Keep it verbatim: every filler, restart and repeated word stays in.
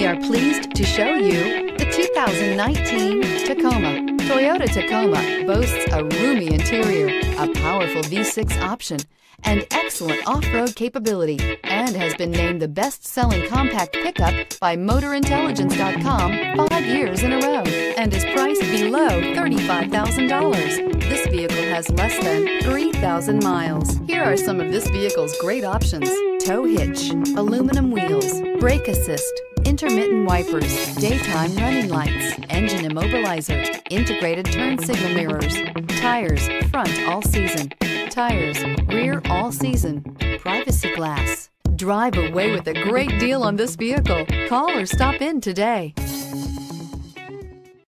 We are pleased to show you the two thousand nineteen Tacoma. Toyota Tacoma boasts a roomy interior, a powerful V six option, and excellent off-road capability, and has been named the best-selling compact pickup by Motor Intelligence dot com five years in a row, and is priced below thirty-five thousand dollars. This vehicle has less than three thousand miles. Here are some of this vehicle's great options: tow hitch, aluminum wheels, brake assist, intermittent wipers, daytime running lights, engine immobilizer, integrated turn signal mirrors, tires front all season, tires rear all season, privacy glass. Drive away with a great deal on this vehicle. Call or stop in today.